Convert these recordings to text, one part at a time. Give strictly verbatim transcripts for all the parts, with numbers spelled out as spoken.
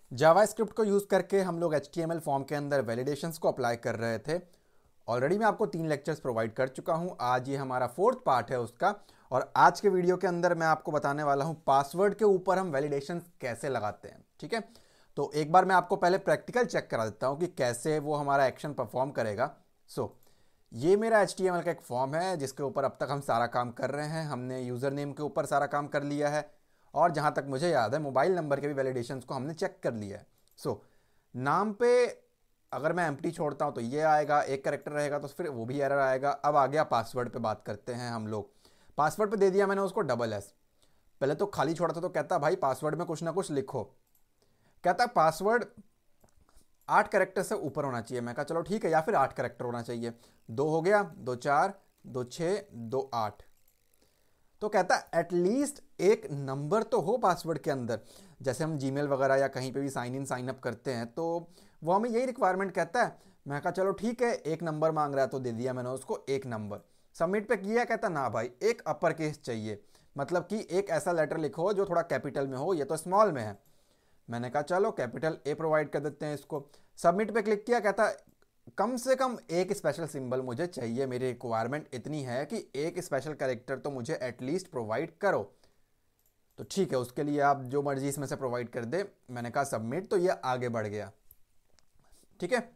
JavaScript को use करके हम लोग H T M L form के अंदर वैलिडेशंस को अप्लाई कर रहे थे। ऑलरेडी मैं आपको तीन लेक्चर्स प्रोवाइड कर चुका हूं, आज ये हमारा फोर्थ पार्ट है उसका। और आज के वीडियो के अंदर मैं आपको बताने वाला हूं पासवर्ड के ऊपर हम वैलिडेशंस कैसे लगाते हैं। ठीक है, तो एक बार मैं आपको पहले प्रैक्टिकल चेक करा देता हूं कि कैसे वो हमारा एक्शन परफॉर्म करेगा। सो so, ये मेरा एच टी एम एल का एक फॉर्म है जिसके ऊपर अब तक हम सारा काम कर रहे हैं। हमने यूज़र नेम के ऊपर सारा काम कर लिया है और जहाँ तक मुझे याद है मोबाइल नंबर के भी वैलिडेशंस को हमने चेक कर लिया है। सो so, नाम पे अगर मैं एम्प्टी छोड़ता हूँ तो ये आएगा, एक करेक्टर रहेगा तो फिर वो भी एरर आएगा। अब आ गया पासवर्ड पे बात करते हैं हम लोग। पासवर्ड पे दे दिया मैंने उसको डबल एस। पहले तो खाली छोड़ा था तो कहता भाई पासवर्ड में कुछ ना कुछ लिखो। कहता पासवर्ड आठ करेक्टर से ऊपर होना चाहिए। मैं कहा चलो ठीक है, या फिर आठ करेक्टर होना चाहिए। दो हो गया, दो चार, दो छः, दो आठ। तो कहता एटलीस्ट एक नंबर तो हो पासवर्ड के अंदर। जैसे हम जीमेल वगैरह या कहीं पे भी साइन इन साइन अप करते हैं तो वो हमें यही रिक्वायरमेंट कहता है। मैं कहा चलो ठीक है, एक नंबर मांग रहा है तो दे दिया मैंने उसको एक नंबर। सबमिट पे किया, कहता ना भाई एक अपर केस चाहिए, मतलब कि एक ऐसा लेटर लिखो जो थोड़ा कैपिटल में हो, ये तो स्मॉल में है। मैंने कहा चलो कैपिटल ए प्रोवाइड कर देते हैं इसको। सबमिट पे क्लिक किया, कहता कम से कम एक स्पेशल सिंबल मुझे चाहिए, मेरी रिक्वायरमेंट इतनी है कि एक स्पेशल कैरेक्टर तो मुझे एटलीस्ट प्रोवाइड करो। तो ठीक है, उसके लिए आप जो मर्जी इसमें से प्रोवाइड कर दे। मैंने कहा सबमिट, तो ये आगे बढ़ गया। ठीक है,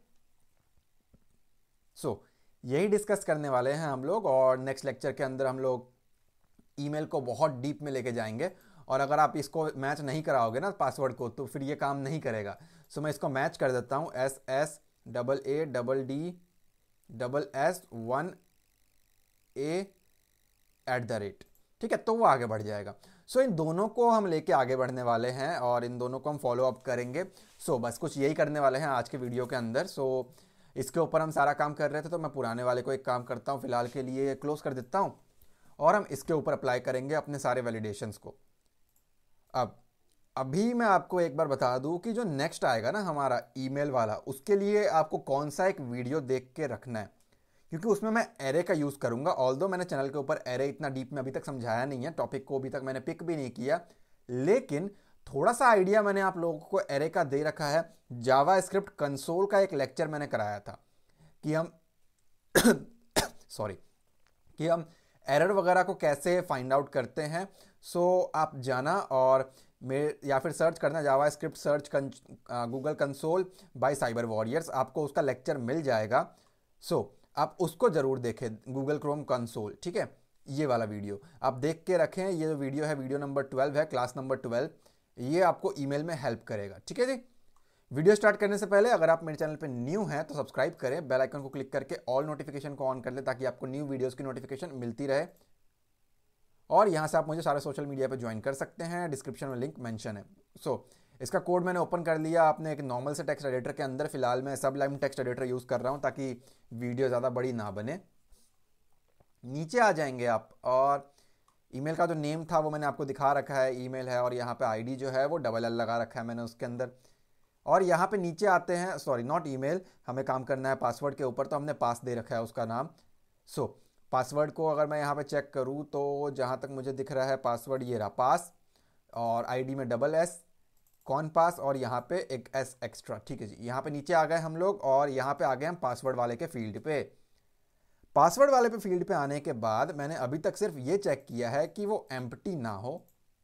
सो so, यही डिस्कस करने वाले हैं हम लोग और नेक्स्ट लेक्चर के अंदर हम लोग ईमेल को बहुत डीप में लेके जाएंगे। और अगर आप इसको मैच नहीं कराओगे ना पासवर्ड को तो फिर ये काम नहीं करेगा। सो so, मैं इसको मैच कर देता हूँ, S S double A double D double S one A at the rate. ठीक है, तो वो आगे बढ़ जाएगा। सो so, इन दोनों को हम लेके आगे बढ़ने वाले हैं और इन दोनों को हम फॉलो अप करेंगे। सो so, बस कुछ यही करने वाले हैं आज के वीडियो के अंदर। सो so, इसके ऊपर हम सारा काम कर रहे थे तो मैं पुराने वाले को एक काम करता हूँ, फिलहाल के लिए क्लोज कर देता हूँ और हम इसके ऊपर अप्लाई करेंगे अपने सारे वैलिडेशंस को। अब अभी मैं आपको एक बार बता दूं कि जो नेक्स्ट आएगा ना हमारा ईमेल वाला, उसके लिए आपको कौन सा एक वीडियो देख के रखना है, क्योंकि उसमें मैं एरे का यूज़ करूंगा। ऑल्दो मैंने चैनल के ऊपर एरे इतना डीप में अभी तक समझाया नहीं है, टॉपिक को अभी तक मैंने पिक भी नहीं किया, लेकिन थोड़ा सा आइडिया मैंने आप लोगों को एरे का दे रखा है। जावा स्क्रिप्ट कंसोल का एक लेक्चर मैंने कराया था कि हम सॉरी कि हम एरर वगैरह को कैसे फाइंड आउट करते हैं। सो so, आप जाना और मेरे या फिर सर्च करना JavaScript search Google console by cyber warriors, आपको उसका लेक्चर मिल जाएगा। सो so, आप उसको ज़रूर देखें, गूगल क्रोम कंसोल। ठीक है, ये वाला वीडियो आप देख के रखें। ये जो वीडियो है वीडियो नंबर ट्वेल्व है, क्लास नंबर ट्वेल्व। ये आपको ईमेल में हेल्प करेगा। ठीक है जी, वीडियो स्टार्ट करने से पहले अगर आप मेरे चैनल पे न्यू हैं तो सब्सक्राइब करें, बेल आइकन को क्लिक करके ऑल नोटिफिकेशन को ऑन कर लें ताकि आपको न्यू वीडियोस की नोटिफिकेशन मिलती रहे। और यहाँ से आप मुझे सारे सोशल मीडिया पे ज्वाइन कर सकते हैं, डिस्क्रिप्शन में लिंक मेंशन है। सो so, इसका कोड मैंने ओपन कर लिया। आपने एक नॉर्मल से टेक्स्ट एडिटर के अंदर, फिलहाल मैं सबलाइम टेक्स्ट एडिटर यूज़ कर रहा हूँ ताकि वीडियो ज़्यादा बड़ी ना बने। नीचे आ जाएंगे आप और ईमेल का जो नेम था वो मैंने आपको दिखा रखा है, ईमेल है, और यहाँ पे आईडी जो है वो डबल एल लगा रखा है मैंने उसके अंदर। और यहाँ पे नीचे आते हैं, सॉरी नॉट ईमेल, हमें काम करना है पासवर्ड के ऊपर, तो हमने पास दे रखा है उसका नाम। सो so, पासवर्ड को अगर मैं यहाँ पे चेक करूँ तो जहाँ तक मुझे दिख रहा है पासवर्ड ये रहा पास, और आईडी में डबल एस कौन पास और यहाँ पे एक एस एक्स्ट्रा। ठीक है जी, यहाँ पे नीचे आ गए हम लोग और यहाँ पे आ गए हम पासवर्ड वाले के फील्ड पे। पासवर्ड वाले पे फील्ड पे आने के बाद मैंने अभी तक सिर्फ ये चेक किया है कि वो एम्प्टी ना हो।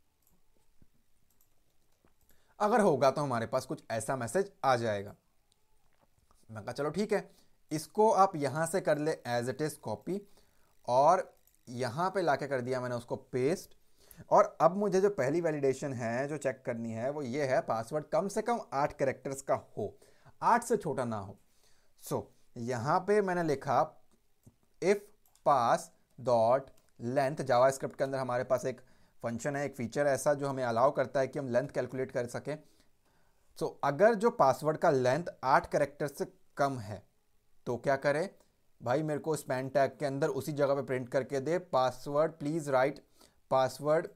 अगर होगा तो हमारे पास कुछ ऐसा मैसेज आ जाएगा। मैं कहा चलो ठीक है, इसको आप यहां से कर ले एज इट इज कॉपी और यहां पे लाके कर दिया मैंने उसको पेस्ट। और अब मुझे जो पहली वैलिडेशन है जो चेक करनी है वो ये है, पासवर्ड कम से कम आठ कैरेक्टर्स का हो, आठ से छोटा ना हो। सो so, यहां पे मैंने लिखा if pass dot length. JavaScript के अंदर हमारे पास एक फंक्शन है, एक फीचर ऐसा जो हमें अलाउ करता है कि हम लेंथ कैलकुलेट कर सकें। सो so, अगर जो पासवर्ड का लेंथ आठ कैरेक्टर से कम है तो क्या करें भाई, मेरे को स्पैन टैग के अंदर उसी जगह पे प्रिंट करके दे, password please write password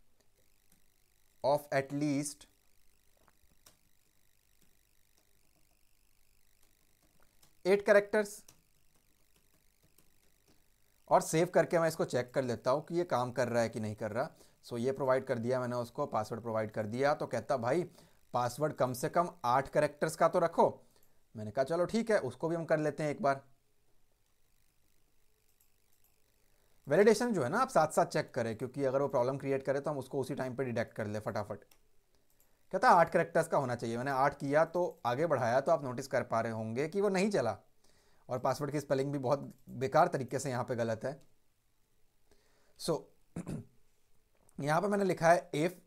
of at least eight characters. और सेव करके मैं इसको चेक कर लेता हूँ कि ये काम कर रहा है कि नहीं कर रहा। सो so, ये प्रोवाइड कर दिया मैंने उसको, पासवर्ड प्रोवाइड कर दिया। तो कहता भाई पासवर्ड कम से कम आठ कैरेक्टर्स का तो रखो। मैंने कहा चलो ठीक है, उसको भी हम कर लेते हैं एक बार। वैलिडेशन जो है ना आप साथ साथ चेक करें, क्योंकि अगर वो प्रॉब्लम क्रिएट करे तो हम उसको उसी टाइम पे डिटेक्ट कर ले फटाफट। कहता है आठ कैरेक्टर्स का होना चाहिए। मैंने आठ किया तो आगे बढ़ाया तो आप नोटिस कर पा रहे होंगे कि वो नहीं चला, और पासवर्ड की स्पेलिंग भी बहुत बेकार तरीके से यहाँ पे गलत है। सो so, यहाँ पे मैंने लिखा है इफ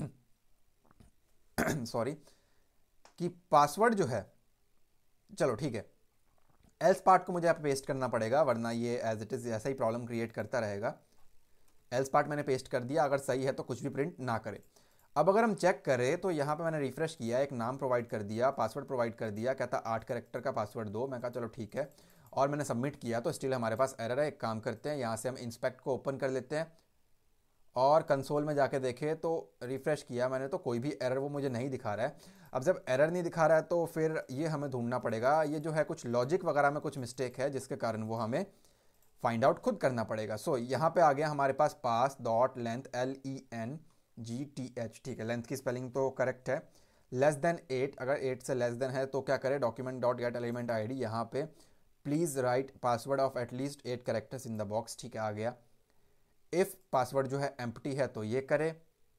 सॉरी कि पासवर्ड जो है, चलो ठीक है, एल्स पार्ट को मुझे यहाँ पे पेस्ट करना पड़ेगा, वरना ये एज इट इज़ ऐसा ही प्रॉब्लम क्रिएट करता रहेगा। एल्स पार्ट मैंने पेस्ट कर दिया, अगर सही है तो कुछ भी प्रिंट ना करे। अब अगर हम चेक करें तो यहाँ पे मैंने रिफ्रेश किया, एक नाम प्रोवाइड कर दिया, पासवर्ड प्रोवाइड कर दिया, कहता आठ कैरेक्टर का पासवर्ड दो। मैं कहा चलो ठीक है, और मैंने सबमिट किया तो स्टिल हमारे पास एरर है। एक काम करते हैं, यहाँ से हम इंस्पेक्ट को ओपन कर लेते हैं और कंसोल में जाके देखें तो रिफ्रेश किया मैंने तो कोई भी एरर वो मुझे नहीं दिखा रहा है। अब जब एरर नहीं दिखा रहा है तो फिर ये हमें ढूंढना पड़ेगा, ये जो है कुछ लॉजिक वगैरह में कुछ मिस्टेक है जिसके कारण वो हमें फाइंड आउट खुद करना पड़ेगा। सो so, यहाँ पे आ गया हमारे पास pass dot length, L E N G T H, ठीक है, लेंथ की स्पेलिंग तो करेक्ट है। लेस देन एट, अगर एट से लेस देन है तो क्या करें, document dot get element I D, यहाँ पे please write password of at least eight characters in the box, ठीक है, आ गया। इफ पासवर्ड जो है एम्प्टी है तो ये करे,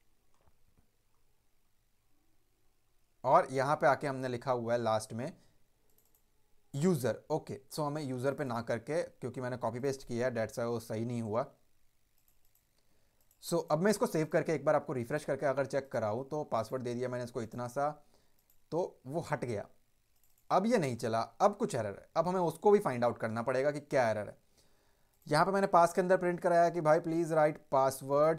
और यहां पे आके हमने लिखा हुआ है लास्ट में यूजर। ओके, सो हमें यूजर पे ना करके, क्योंकि मैंने कॉपी पेस्ट किया है, डेट्स वो सही नहीं हुआ। सो so, अब मैं इसको सेव करके एक बार आपको रिफ्रेश करके अगर चेक कराऊं तो पासवर्ड दे दिया मैंने इसको इतना सा, तो वो हट गया। अब ये नहीं चला, अब कुछ एरर है, अब हमें उसको भी फाइंड आउट करना पड़ेगा कि क्या एरर है। यहां पे मैंने पास के अंदर प्रिंट कराया कि भाई please write password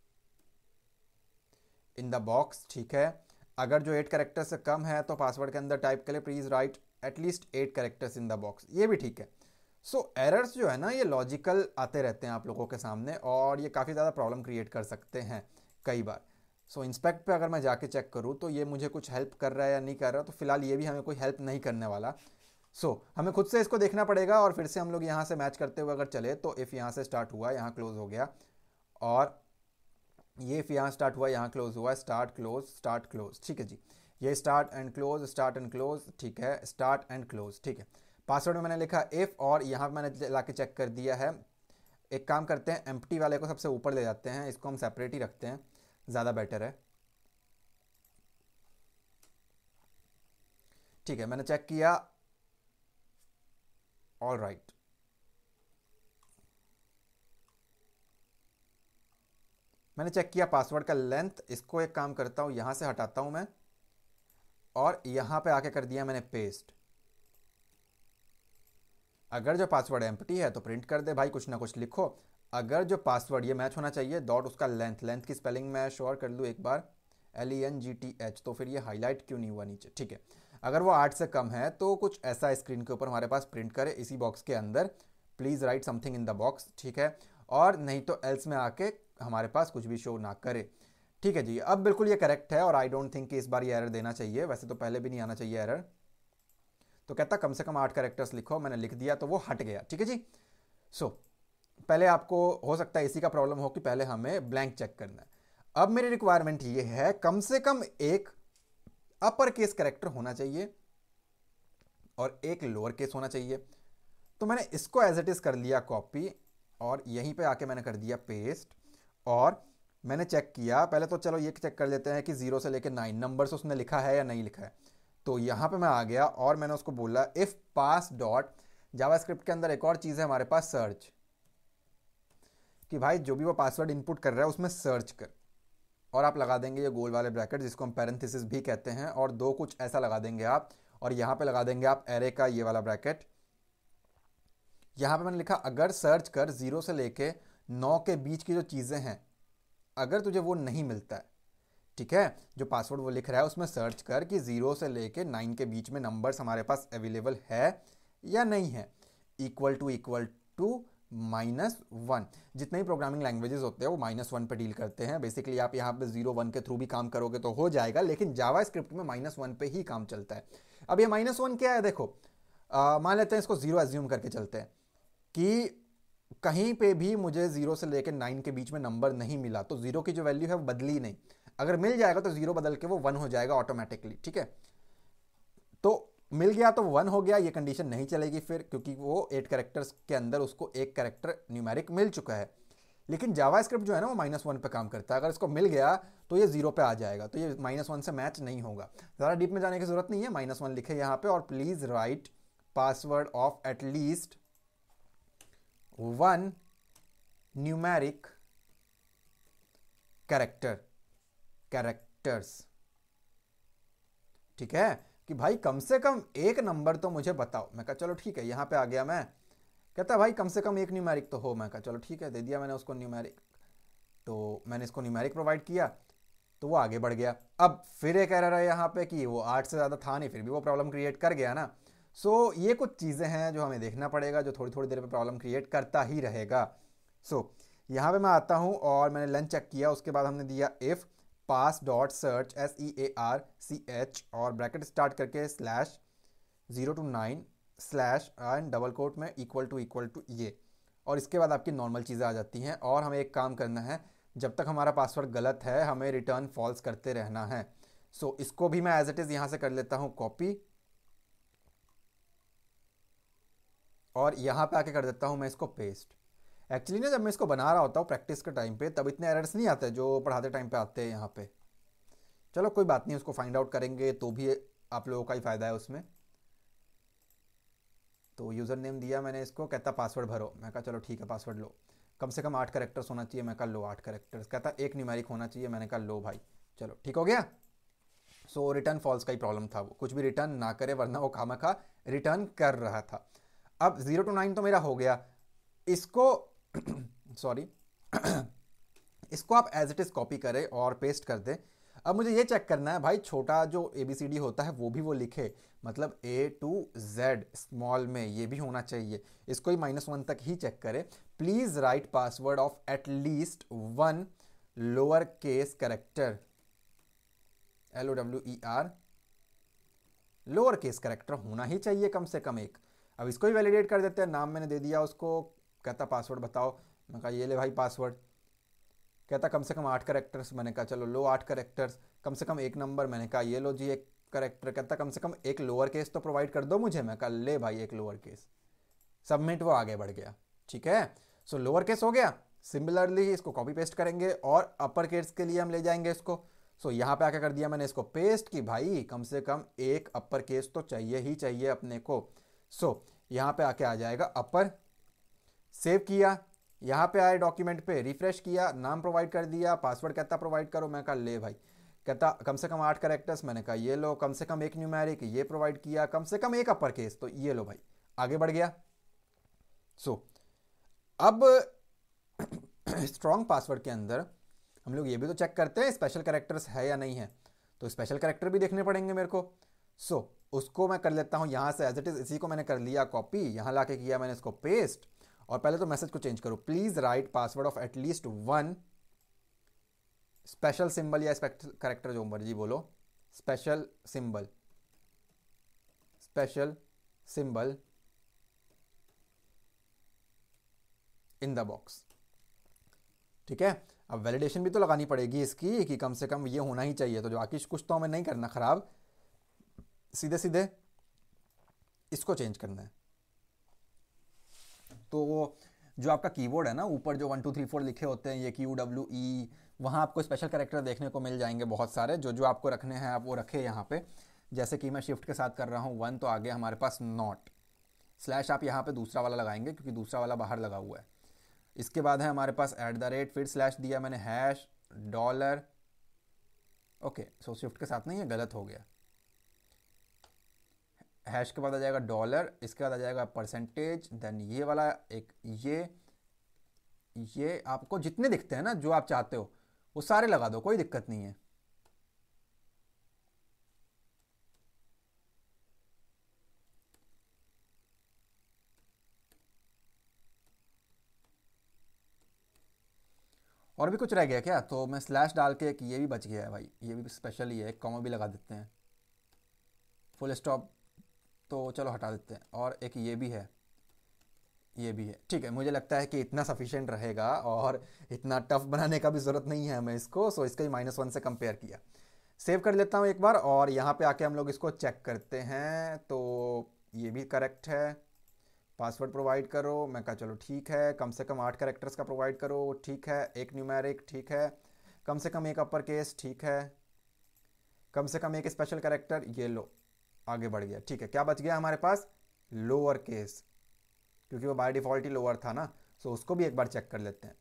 in the box, ठीक है। अगर जो एट कैरेक्टर से कम है तो पासवर्ड के अंदर टाइप के लिए please write at least eight characters in the box, ये भी ठीक है। सो so, एरर्स जो है ना ये लॉजिकल आते रहते हैं आप लोगों के सामने, और ये काफ़ी ज़्यादा प्रॉब्लम क्रिएट कर सकते हैं कई बार। सो so, इंस्पेक्ट पे अगर मैं जाके चेक करूँ तो ये मुझे कुछ हेल्प कर रहा है या नहीं कर रहा, तो फिलहाल ये भी हमें कोई हेल्प नहीं करने वाला। सो so, हमें खुद से इसको देखना पड़ेगा, और फिर से हम लोग यहाँ से मैच करते हुए अगर चले तो इफ़ यहाँ से स्टार्ट हुआ, यहाँ क्लोज हो गया, और ये इफ़ यहाँ स्टार्ट हुआ, यहाँ क्लोज हुआ, स्टार्ट क्लोज स्टार्ट क्लोज, ठीक है जी। ये start and close start and close, ठीक है, स्टार्ट एंड क्लोज, ठीक है। पासवर्ड में मैंने लिखा इफ़, और यहाँ मैंने ला के चेक कर दिया है। एक काम करते हैं, एम्प्टी वाले को सबसे ऊपर ले जाते हैं, इसको हम सेपरेट ही रखते हैं, ज़्यादा बेटर है, ठीक है। मैंने चेक किया, ऑल राइट। मैंने चेक किया पासवर्ड का लेंथ, इसको एक काम करता हूँ, यहाँ से हटाता हूँ मैं, और यहाँ पे आके कर दिया मैंने पेस्ट। अगर जो पासवर्ड एम्प्टी है तो प्रिंट कर दे भाई, कुछ ना कुछ लिखो। अगर जो पासवर्ड ये मैच होना चाहिए, डॉट उसका लेंथ, लेंथ की स्पेलिंग मैं श्योर कर लूँ एक बार, L E N G T H, तो फिर ये हाईलाइट क्यों नहीं हुआ नीचे, ठीक है। अगर वो आठ से कम है तो कुछ ऐसा स्क्रीन के ऊपर हमारे पास प्रिंट करे, इसी बॉक्स के अंदर please write something in the box, ठीक है। और नहीं तो एल्स में आके हमारे पास कुछ भी शो ना करे, ठीक है जी। अब बिल्कुल ये करेक्ट है, और आई डोंट थिंक कि इस बार ये एरर देना चाहिए, वैसे तो पहले भी नहीं आना चाहिए एरर। तो कहता कम से कम आठ कैरेक्टर्स लिखो, मैंने लिख दिया तो वो हट गया, ठीक है जी। सो so, पहले आपको हो सकता है इसी का प्रॉब्लम हो कि पहले हमें ब्लैंक चेक करना है। अब मेरी रिक्वायरमेंट ये है, कम से कम एक अपर केस कैरेक्टर होना चाहिए और एक लोअर केस होना चाहिए। तो मैंने इसको एज इट इज कर लिया कॉपी, और यहीं पे आके मैंने कर दिया पेस्ट, और मैंने चेक किया। पहले तो चलो ये चेक कर लेते हैं कि जीरो से लेकर नाइन नंबर्स उसने लिखा है या नहीं लिखा है। तो यहाँ पे मैं आ गया और मैंने उसको बोला इफ पास डॉट जावास्क्रिप्ट के अंदर एक और चीज़ है हमारे पास, सर्च, कि भाई जो भी वो पासवर्ड इनपुट कर रहा है उसमें सर्च कर, और आप लगा देंगे ये गोल वाले ब्रैकेट जिसको हम पैरेंथेसिस भी कहते हैं, और दो कुछ ऐसा लगा देंगे आप, और यहाँ पे लगा देंगे आप एरे का ये वाला ब्रैकेट। यहाँ पे मैंने लिखा अगर सर्च कर जीरो से लेके नौ के बीच की जो चीज़ें हैं, अगर तुझे वो नहीं मिलता है, ठीक है, जो पासवर्ड वो लिख रहा है उसमें सर्च कर कि जीरो से लेके नाइन के बीच में नंबर्स हमारे पास अवेलेबल है या नहीं है। Equal to equal to minus one, जितने ही प्रोग्रामिंग लैंग्वेजेस होते हैं वो माइनस वन पे डील करते हैं। बेसिकली आप यहाँ पे जीरो वन के थ्रू भी काम करोगे तो हो जाएगा, लेकिन जावा स्क्रिप्ट में माइनस वन पे ही काम चलता है। अब ये माइनस वन क्या है, देखो मान लेते हैं इसको जीरो एज्यूम करके चलते हैं कि कहीं पे भी मुझे जीरो से लेकर नाइन के बीच में नंबर नहीं मिला, तो जीरो की जो वैल्यू है वो बदली नहीं। अगर मिल जाएगा तो जीरो बदल के वो वन हो जाएगा ऑटोमेटिकली, ठीक है। तो मिल गया तो वन हो गया, ये कंडीशन नहीं चलेगी फिर, क्योंकि वो एट कैरेक्टर्स के अंदर उसको एक कैरेक्टर न्यूमेरिक मिल चुका है। लेकिन जावास्क्रिप्ट जो है ना वो माइनस वन पे काम करता है, अगर इसको मिल गया तो ये जीरो पे आ जाएगा, तो ये माइनस वन से मैच नहीं होगा। ज़्यादा डीप में जाने की जरूरत नहीं है, माइनस वन लिखे यहाँ पे, और please write password of at least one numeric character characters, ठीक है, कि भाई कम से कम एक नंबर तो मुझे बताओ। मैं कहा चलो ठीक है, यहाँ पे आ गया मैं, कहता भाई कम से कम एक न्यूमेरिक तो हो। मैं कहा चलो ठीक है, दे दिया मैंने उसको न्यूमेरिक, तो मैंने इसको न्यूमेरिक प्रोवाइड किया, तो वो आगे बढ़ गया। अब फिर एक एरर है यहाँ पे कि वो आठ से ज़्यादा था नहीं, फिर भी वो प्रॉब्लम क्रिएट कर गया ना। सो so, ये कुछ चीज़ें हैं जो हमें देखना पड़ेगा, जो थोड़ी थोड़ी देर पे प्रॉब्लम क्रिएट करता ही रहेगा। सो so, यहाँ पे मैं आता हूँ और मैंने लन चेक किया, उसके बाद हमने दिया if pass dot search S E A R C H और ब्रैकेट स्टार्ट करके slash zero to nine slash and double quote में इक्वल टू इक्वल टू ये, और इसके बाद आपकी नॉर्मल चीज़ें आ जाती हैं। और हमें एक काम करना है, जब तक हमारा पासवर्ड गलत है हमें रिटर्न फॉल्स करते रहना है। सो so, इसको भी मैं एज इट इज़ यहाँ से कर लेता हूँ कॉपी, और यहाँ पे आके कर देता हूँ मैं इसको पेस्ट। एक्चुअली ना जब मैं इसको बना रहा होता हूँ प्रैक्टिस के टाइम पे, तब इतने एरर्स नहीं आते जो पढ़ाते टाइम पे आते हैं यहाँ पे। चलो कोई बात नहीं, उसको फाइंड आउट करेंगे तो भी आप लोगों का ही फ़ायदा है उसमें। तो यूज़र नेम दिया मैंने इसको, कहता पासवर्ड भरो। मैं कहा चलो ठीक है पासवर्ड लो, कम से कम आठ करेक्टर्स होना चाहिए। मैं कहा लो आठ करेक्टर्स, कहता एक न्यूमेरिक होना चाहिए। मैंने कहा लो भाई, चलो ठीक हो गया। सो रिटर्न फॉल्स का ही प्रॉब्लम था, वो कुछ भी रिटर्न ना करे, वरना वो खामखा रिटर्न कर रहा था। अब जीरो टू नाइन तो मेरा हो गया, इसको सॉरी इसको आप एज इट इज़ कॉपी करें और पेस्ट कर दें। अब मुझे ये चेक करना है भाई, छोटा जो ए बी सी डी होता है वो भी वो लिखे, मतलब ए टू जेड स्मॉल में ये भी होना चाहिए। इसको ही माइनस वन तक ही चेक करें। Please write password of at least one lower case character, L O W E R, lower case character होना ही चाहिए कम से कम एक। अब इसको ही वैलिडेट कर देते हैं, नाम मैंने दे दिया उसको, कहता पासवर्ड बताओ। मैं कहा ये ले भाई पासवर्ड, कहता कम से कम आठ करेक्टर्स। मैंने कहा चलो लो आठ करेक्टर्स, कम से कम एक नंबर। मैंने कहा ये लो जी एक करेक्टर, कहता कम से कम एक लोअर केस तो प्रोवाइड कर दो मुझे। मैं कहा ले भाई एक लोअर केस, सबमिट, वो आगे बढ़ गया, ठीक है। सो लोअर केस हो गया। सिमिलरली इसको कॉपी पेस्ट करेंगे और अपर केस के लिए हम ले जाएंगे इसको। सो यहाँ पे आके कर दिया मैंने इसको पेस्ट कि भाई कम से कम एक अपर केस तो चाहिए ही चाहिए अपने को। सो यहाँ पे आके आ जाएगा अपर, सेव किया, यहाँ पे आए डॉक्यूमेंट पे, रिफ्रेश किया, नाम प्रोवाइड कर दिया, पासवर्ड कहता प्रोवाइड करो। मैं कहा ले भाई, कहता कम से कम आठ करेक्टर्स। मैंने कहा ये लो, कम से कम एक न्यूमेरिक, ये प्रोवाइड किया, कम से कम एक अपर केस, तो ये लो भाई, आगे बढ़ गया। सो so, अब स्ट्रॉन्ग पासवर्ड के अंदर हम लोग ये भी तो चेक करते हैं स्पेशल कैरेक्टर्स है या नहीं है, तो स्पेशल कैरेक्टर भी देखने पड़ेंगे मेरे को। सो so, उसको मैं कर लेता हूँ यहाँ से एज इट इज़, इसी को मैंने कर लिया कॉपी, यहाँ ला के किया मैंने इसको पेस्ट। और पहले तो मैसेज को चेंज करो, please write password of at least one special symbol या स्पेशल कैरेक्टर, जो मर्जी बोलो, special symbol, special symbol in the box, ठीक है। अब वैलिडेशन भी तो लगानी पड़ेगी इसकी कि कम से कम ये होना ही चाहिए। तो जो आकिश कुछ तो हमें नहीं करना खराब, सीधे सीधे इसको चेंज करना है। तो वो जो आपका कीबोर्ड है ना, ऊपर जो वन टू थ्री फोर लिखे होते हैं, ये क्यू डब्ल्यू ई, वहाँ आपको स्पेशल कैरेक्टर देखने को मिल जाएंगे बहुत सारे। जो जो आपको रखने हैं आप वो रखे यहाँ पे। जैसे कि मैं शिफ्ट के साथ कर रहा हूँ वन, तो आगे हमारे पास नॉट, स्लैश आप यहाँ पे दूसरा वाला लगाएंगे क्योंकि दूसरा वाला बाहर लगा हुआ है। इसके बाद है हमारे पास एट द रेट, फिर स्लैश दिया मैंने, hash dollar, okay. So shift के साथ नहीं, ये गलत हो गया। हैश के बाद आ जाएगा डॉलर, इसके बाद आ जाएगा परसेंटेज, देन ये वाला एक, ये ये आपको जितने दिखते हैं ना जो आप चाहते हो वो सारे लगा दो, कोई दिक्कत नहीं है। और भी कुछ रह गया क्या? तो मैं स्लैश डाल के, एक ये भी बच गया है भाई, ये भी स्पेशल ही है, एक कॉमा भी लगा देते हैं। फुल स्टॉप तो चलो हटा देते हैं, और एक ये भी है, ये भी है, ठीक है। मुझे लगता है कि इतना सफिशिएंट रहेगा और इतना टफ बनाने का भी ज़रूरत नहीं है हमें इसको। सो इसका ही माइनस वन से कंपेयर किया। सेव कर लेता हूँ एक बार और यहाँ पे आके हम लोग इसको चेक करते हैं। तो ये भी करेक्ट है। पासवर्ड प्रोवाइड करो, मैं कहा चलो ठीक है। कम से कम आठ कैरेक्टर्स का प्रोवाइड करो, ठीक है। एक न्यूमेरिक, ठीक है। कम से कम एक अपर केस, ठीक है। कम से कम एक स्पेशल कैरेक्टर, ये लो, आगे बढ़ गया, ठीक है। क्या बच गया हमारे पास? लोअर केस, क्योंकि वो बाय डिफॉल्ट ही लोअर था ना। सो उसको भी एक बार चेक कर लेते हैं।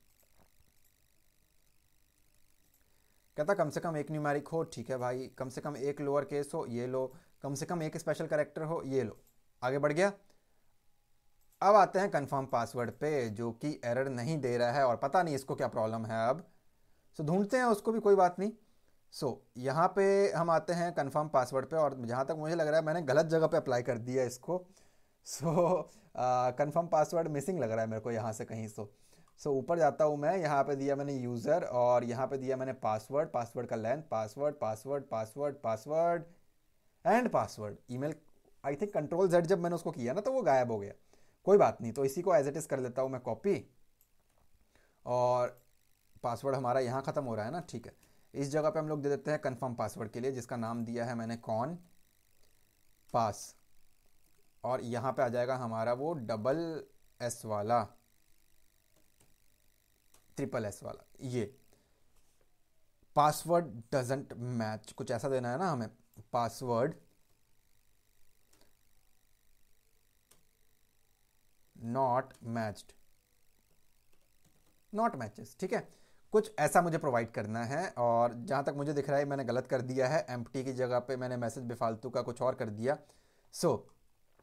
कहता कम से कम एक न्यूमेरिक हो, ठीक है भाई। कम से कम एक लोअर केस हो, ये लो। कम से कम एक स्पेशल कैरेक्टर हो, ये लो, आगे बढ़ गया। अब आते हैं कंफर्म पासवर्ड पे, जो कि एरर नहीं दे रहा है और पता नहीं इसको क्या प्रॉब्लम है अब। सो ढूंढते हैं उसको भी, कोई बात नहीं। सो so, यहाँ पे हम आते हैं कंफर्म पासवर्ड पे और जहाँ तक मुझे लग रहा है मैंने गलत जगह पे अप्लाई कर दिया इसको। सो कंफर्म पासवर्ड मिसिंग लग रहा है मेरे को यहाँ से कहीं। सो सो ऊपर जाता हूँ मैं, यहाँ पे दिया मैंने यूज़र और यहाँ पे दिया मैंने पासवर्ड, पासवर्ड का length, password password password password and password email. I think control Z जब मैंने उसको किया ना तो वो गायब हो गया। कोई बात नहीं, तो इसी को एज इट इज़ कर लेता हूँ मैं कॉपी। और पासवर्ड हमारा यहाँ ख़त्म हो रहा है ना, ठीक है। इस जगह पे हम लोग दे देते हैं कंफर्म पासवर्ड के लिए, जिसका नाम दिया है मैंने कॉन पास। और यहाँ पे आ जाएगा हमारा वो डबल एस वाला, ट्रिपल एस वाला। ये पासवर्ड डजेंट मैच, कुछ ऐसा देना है ना हमें। Password not matched, not matches, ठीक है। कुछ ऐसा मुझे प्रोवाइड करना है। और जहाँ तक मुझे दिख रहा है मैंने गलत कर दिया है, एम्प्टी की जगह पे मैंने मैसेज बेफालतू का कुछ और कर दिया। So so,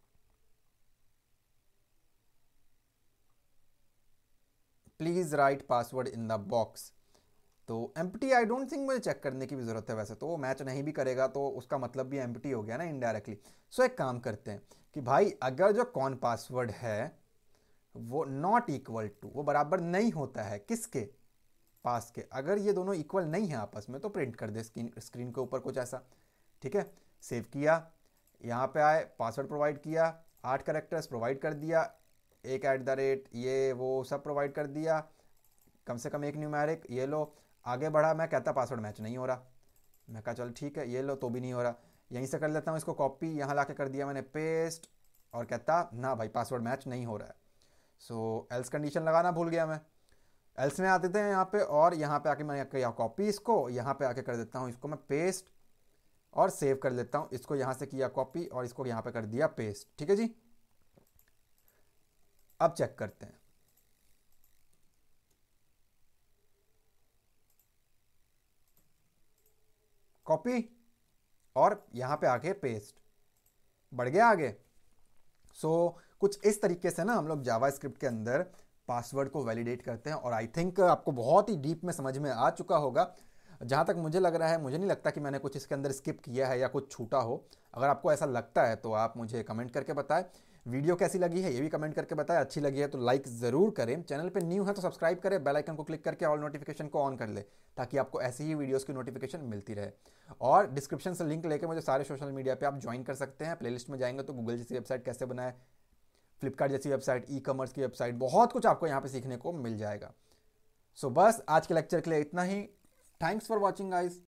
please write password in the box. तो एम्प्टी आई डोंट थिंक मुझे चेक करने की भी ज़रूरत है, वैसे तो वो मैच नहीं भी करेगा तो उसका मतलब भी एम्प्टी हो गया ना इनडायरेक्टली। सो एक काम करते हैं कि भाई अगर जो कौन पासवर्ड है वो नॉट इक्वल टू, वो बराबर नहीं होता है किसके? पास के। अगर ये दोनों इक्वल नहीं है आपस में तो प्रिंट कर दे स्क्रीन स्क्रीन के ऊपर कुछ ऐसा, ठीक है। सेव किया, यहाँ पे आए, पासवर्ड प्रोवाइड किया, आठ करेक्टर्स प्रोवाइड कर दिया, एक एट द रेट ये वो सब प्रोवाइड कर दिया, कम से कम एक न्यूमेरिक, ये लो। आगे बढ़ा, मैं कहता पासवर्ड मैच नहीं हो रहा, मैं कहा चल ठीक है, ये लो, तो भी नहीं हो रहा। यहीं से कर लेता हूँ इसको कॉपी, यहाँ ला के कर दिया मैंने पेस्ट और कहता ना भाई पासवर्ड मैच नहीं हो रहा है। सो एल्स कंडीशन लगाना भूल गया मैं। एल्स में आते थे यहाँ पे और यहाँ पे आके मैं किया कॉपी, इसको यहाँ पे आके कर देता हूँ इसको मैं पेस्ट और सेव कर लेता हूँ। इसको यहाँ से किया कॉपी और इसको यहाँ पे कर दिया पेस्ट, ठीक है जी। अब चेक करते हैं। कॉपी और यहाँ पे आके पेस्ट, बढ़ गया आगे। सो so, कुछ इस तरीके से ना हम लोग जावा स्क्रिप्ट के अंदर पासवर्ड को वैलिडेट करते हैं। और आई थिंक आपको बहुत ही डीप में समझ में आ चुका होगा। जहाँ तक मुझे लग रहा है, मुझे नहीं लगता कि मैंने कुछ इसके अंदर स्किप किया है या कुछ छूटा हो। अगर आपको ऐसा लगता है तो आप मुझे कमेंट करके बताएं। वीडियो कैसी लगी है ये भी कमेंट करके बताएं। अच्छी लगी है तो लाइक ज़रूर करें। चैनल पे न्यू है तो सब्सक्राइब करें, बेल आइकन को क्लिक करके ऑल नोटिफिकेशन को ऑन कर ले, ताकि आपको ऐसी ही वीडियोस की नोटिफिकेशन मिलती रहे। और डिस्क्रिप्शन से लिंक लेके मुझे सारे सोशल मीडिया पे आप ज्वाइन कर सकते हैं। प्लेलिस्ट में जाएंगे तो गूगल जैसी वेबसाइट कैसे बनाए, फ्लिपकार्ट जैसी वेबसाइट, ई कॉमर्स की वेबसाइट, बहुत कुछ आपको यहाँ पे सीखने को मिल जाएगा। सो so, बस आज के लेक्चर के लिए इतना ही। Thanks for watching guys.